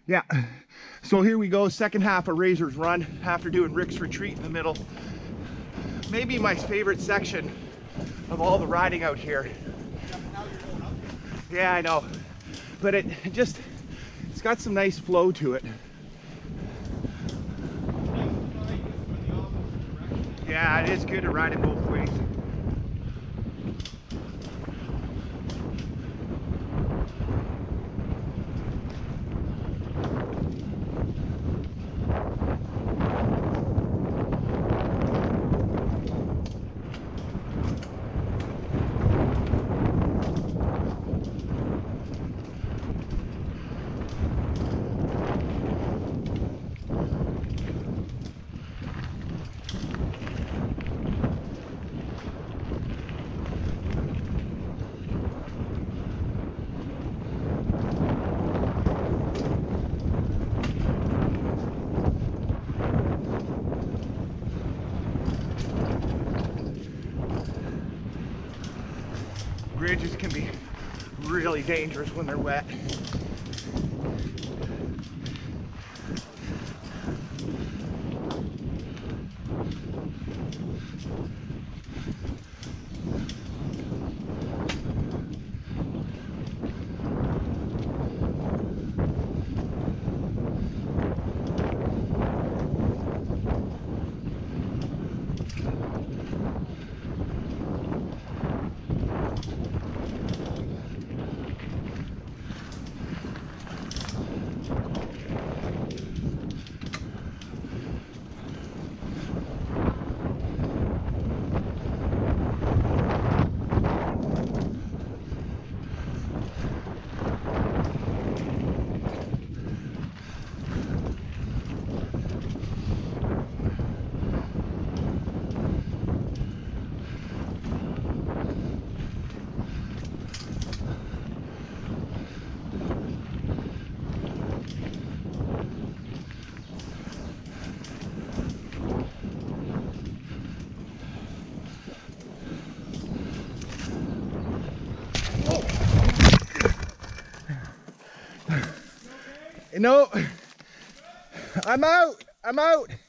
Yeah, so here we go, second half of Razor's Run after doing Rick's Retreat in the middle. Maybe my favorite section of all the riding out here. Yeah, I know, but it's got some nice flow to it. Yeah, it is good to ride it both ways. Bridges can be really dangerous when they're wet. No, I'm out.